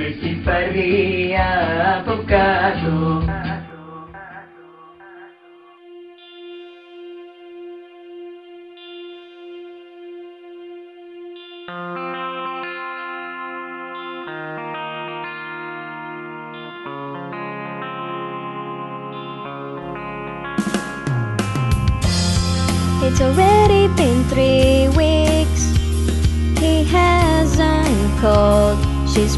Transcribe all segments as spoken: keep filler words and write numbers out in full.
me simparía por caso. It's already been three weeks. He hasn't called. She's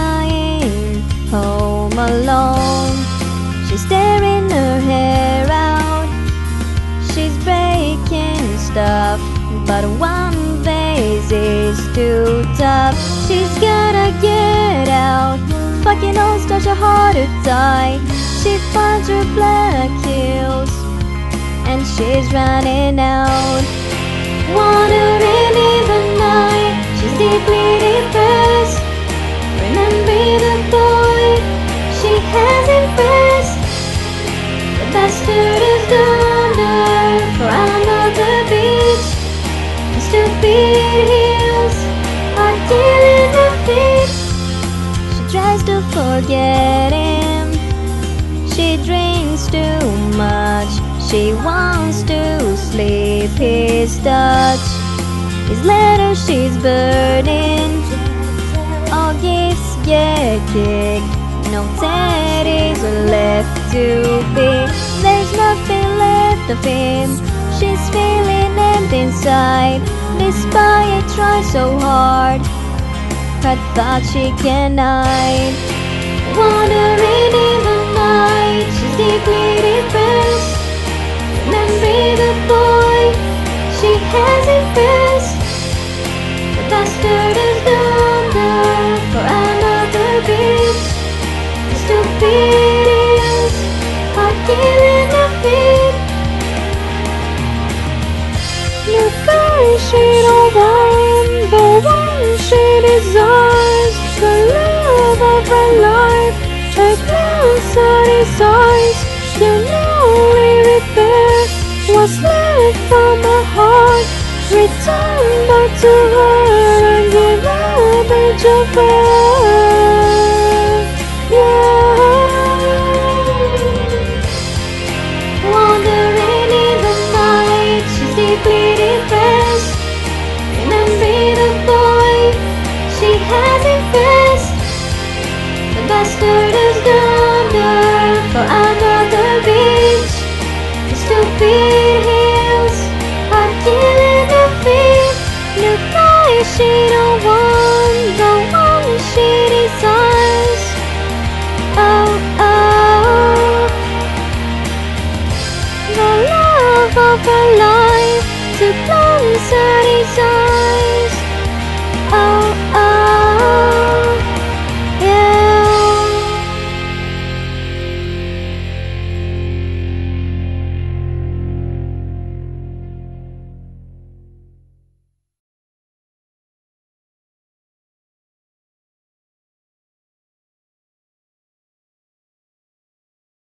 crying home alone. She's tearing her hair out. She's breaking stuff, but one vase is too tough. She's gotta get out. Fucking all starts her heart to die. She finds her black heels and she's running out. Wandering in the night, she's deeply depressed. Remembering the boy she has impressed. The bastard is gone there for another beach. The stupid heels are killing her feet. She tries to forget him. She drinks too much. She wants to sleep his touch. His letters she's burning. All gifts get kicked. No teddies are left to pick. There's nothing left of him. She's feeling empty inside. Despite trying so hard, her thoughts she can hide. Wandering in the night, she's deeply depressed. Remembering the boy she has impressed. The bastard is gone there for another bitch. The stupid heels are killing her feet. The guy she don't want, the one she desires, the love of her life. A glance at his eyes, you know repair what's left from her heart. Return back to her and give her a page of her. Yeah. Wandering in the night, she's deeply depressed. Remembering the boy she has impressed. The bastard is gone there for another beach. The stupid heels are killing her feet. The guy she don't want, the one she desires. Oh, oh, the love of her life to glance at his eyes.